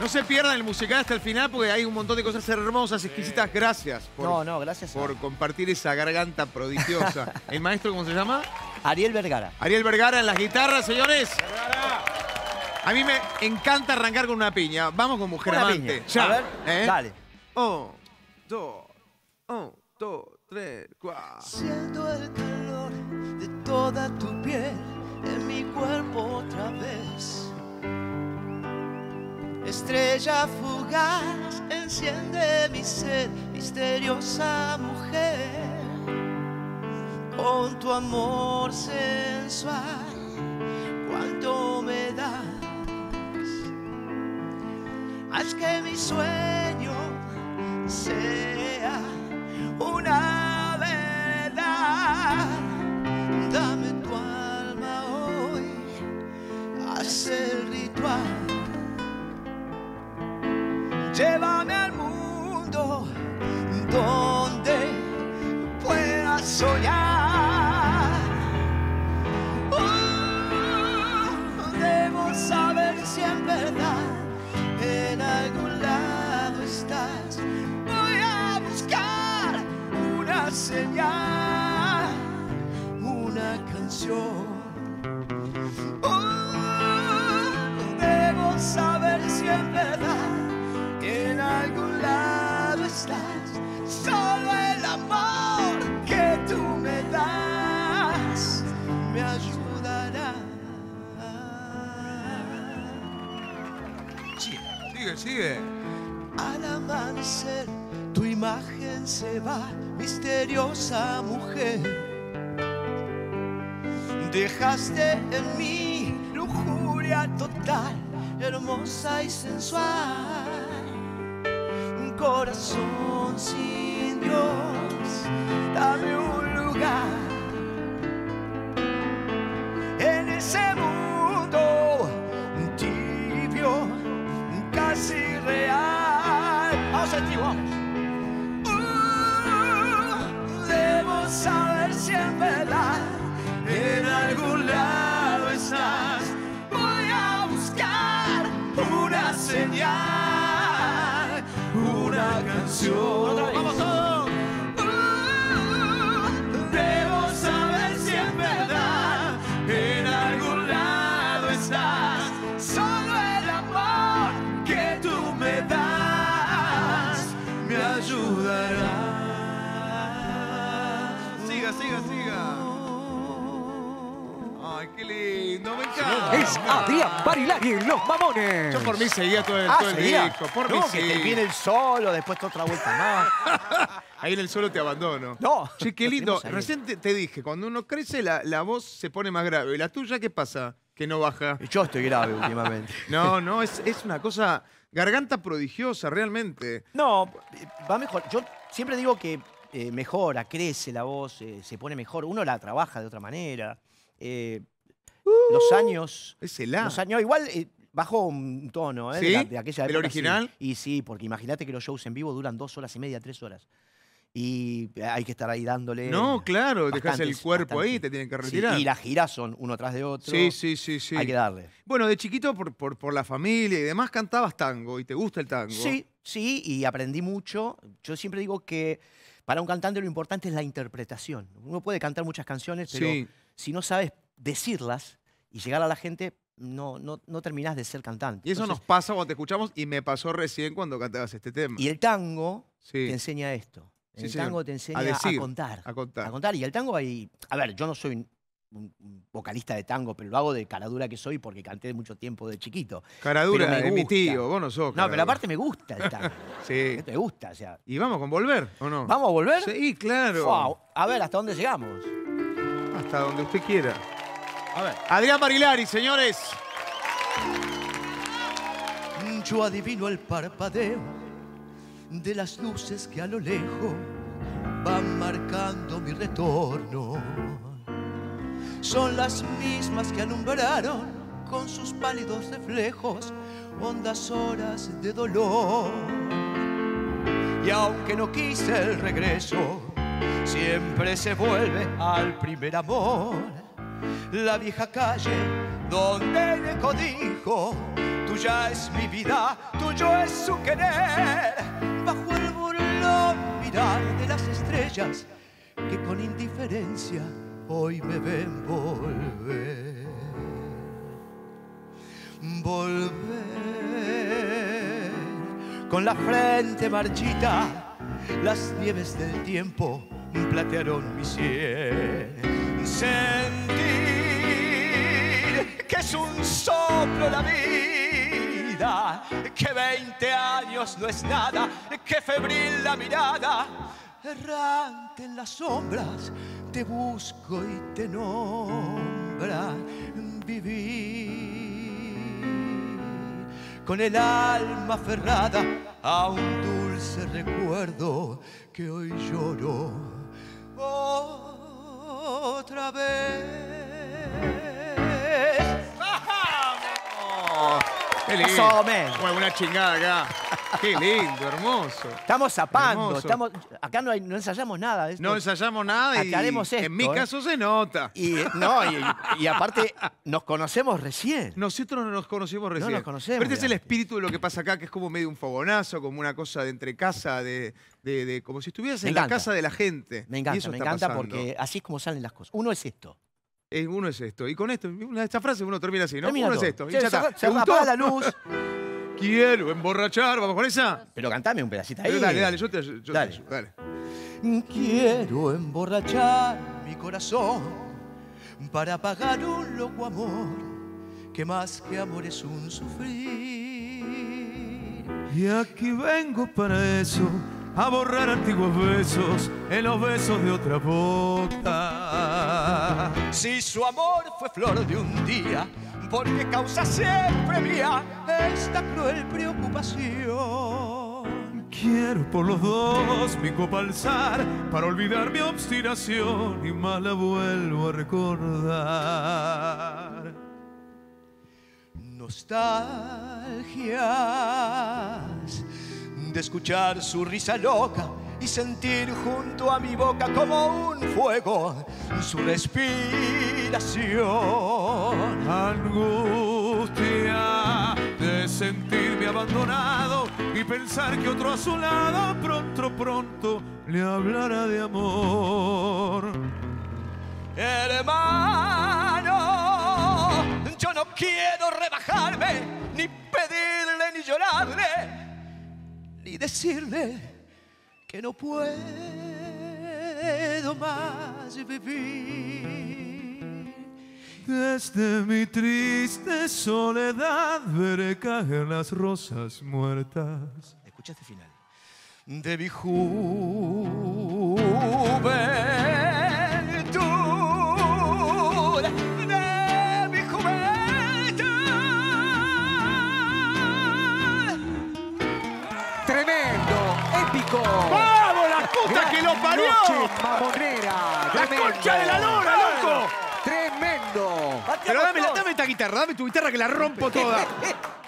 No se pierdan el musical hasta el final porque hay un montón de cosas hermosas, exquisitas. Gracias gracias por compartir esa garganta prodigiosa. ¿El maestro cómo se llama? Ariel Vergara. Ariel Vergara en las guitarras, señores. A mí me encanta arrancar con una piña. Vamos con Mujer Amante. Piña. Ya. A ver, dale. 1, 2, 3, 4. Siento el calor de toda tu piel en mi cuerpo otra vez. Estrella fugaz, enciende mi sed, misteriosa mujer. Con tu amor sensual, cuánto me das. Haz que mi sueño sea una verdad. Dame tu alma hoy, haz el ritual. Llévame al mundo donde pueda soñar. Debo saber si en verdad en algún lado estás. Voy a buscar una señal, una canción. Debo saber si en verdad en algún lado estás. Solo el amor que tú me das me ayudará. Sigue. Al amanecer tu imagen se va, misteriosa mujer. Dejaste en mí lujuria total, hermosa y sensual. Un corazón sin Dios, dame un lugar en ese mundo tibio, casi real. Vamos al tío, vamos. Debo saber si en verdad en algún lado estás. Voy a buscar una señal, una canción. Vamos todos. Debo saber si en verdad en algún lado estás. Solo el amor que tú me das me ayudará. Siga. Ay, qué lindo, me encanta. Es Adrián Barilari en Los Mamones. Yo por mí seguía todo el seguía. disco. Por mí No, sí. que te viene el solo, después otra vuelta más. Ahí en el solo te abandono. No. Che, qué lindo. Tenemos ahí. Recién te dije, cuando uno crece la voz se pone más grave. ¿Y la tuya qué pasa? Que no baja. Yo estoy grave últimamente. No, es una cosa... Garganta prodigiosa, realmente. No, va mejor. Yo siempre digo que mejora, crece la voz, se pone mejor. Uno la trabaja de otra manera. Los años... Es el A. Los años igual bajó un tono, ¿eh? ¿Sí? De aquella época. ¿El original? Sí. Y sí, porque imagínate que los shows en vivo duran 2 horas y media, 3 horas. Y hay que estar ahí dándole... No, claro, dejas el bastantes, cuerpo ahí, bastantes. te tienen que Sí, retirar. y las giras son uno tras de otro. Sí. Hay que darle. Bueno, de chiquito, por la familia y demás, cantabas tango y te gusta el tango. Sí, y aprendí mucho. Yo siempre digo que para un cantante lo importante es la interpretación. Uno puede cantar muchas canciones, pero Sí. si no sabes decirlas y llegar a la gente, no terminás de ser cantante. Y eso Entonces, nos pasa cuando te escuchamos y me pasó recién cuando cantabas este tema. y el tango Sí. te enseña esto. Sí, El señor. tango te enseña A decir, a contar. a contar. A contar. Y el tango ahí... A ver, yo no soy un vocalista de tango, pero lo hago de caradura que soy porque canté mucho tiempo de chiquito. Caradura Pero me de mi gusta. tío, vos no sos No, pero caradura. aparte me gusta el tango. Sí. Me gusta, o sea... ¿Y vamos con volver o no? ¿Vamos a volver? Sí, claro. Wow. A ver, ¿hasta dónde llegamos? Hasta donde usted quiera. A ver. Adrián Barilari, señores. Yo adivino el parpadeo de las luces que a lo lejos van marcando mi retorno. Son las mismas que alumbraron con sus pálidos reflejos hondas horas de dolor. Y aunque no quise el regreso, siempre se vuelve al primer amor. La vieja calle donde el eco dijo, tuya es mi vida, tuyo es su querer. Bajo el burlón mirar de las estrellas que con indiferencia hoy me ven volver. Volver con la frente marchita, las nieves del tiempo platearon mi sien. Sentir que es un soplo la vida, que 20 años no es nada, que febril la mirada. Errante en las sombras, te busco y te nombra. Vivir con el alma aferrada a un dulce recuerdo que hoy lloro otra vez. ¡Vamos! ¡Qué lindo! Más o menos. Bueno, una chingada acá. ¡Qué lindo, hermoso! Estamos zapando, Hermoso. acá no ensayamos nada de esto. No ensayamos nada y Aclaremos esto, en mi caso se nota. Y aparte, nos conocemos recién. Nosotros no nos conocimos recién. nos conocemos, Pero este es el digamos. espíritu de lo que pasa acá, que es como medio un fogonazo, como una cosa de entre casa, como si estuvieras Me en la encanta. casa de la gente. Me Y encanta, eso me está encanta pasando. porque así es como salen las cosas. Uno es esto. Uno es esto. Y con esto, esta frase uno termina así, ¿no? Termina Uno todo. es esto. Y Se ya está. se ¿Te gustó? apaga la luz. Quiero emborrachar. ¿Vamos con esa? Pero cantame un pedacito ahí. Pero dale, yo te ayudo. Dale. Dale. Quiero emborrachar mi corazón para pagar un loco amor que más que amor es un sufrir. Y aquí vengo para eso, a borrar antiguos besos en los besos de otra boca. Si su amor fue flor de un día, porque causa siempre mía esta cruel preocupación. Quiero por los dos mi copa alzar para olvidar mi obstinación y más la vuelvo a recordar. Nostalgias de escuchar su risa loca y sentir junto a mi boca como un fuego su respiración. Angustia de sentirme abandonado y pensar que otro a su lado pronto le hablará de amor. Hermano, yo no quiero rebajarme, ni pedirle, ni llorarle, ni decirle que no puedo más vivir. Desde mi triste soledad veré caer las rosas muertas. Escucha este final. De mi juventud, de mi juventud. Tremendo, épico. ¡Vamos, la puta que lo parió! Noche mamonera. ¡La tremendo. concha de la lora, loco! Tremendo. Pero dame esta guitarra, dame tu guitarra que la rompo toda.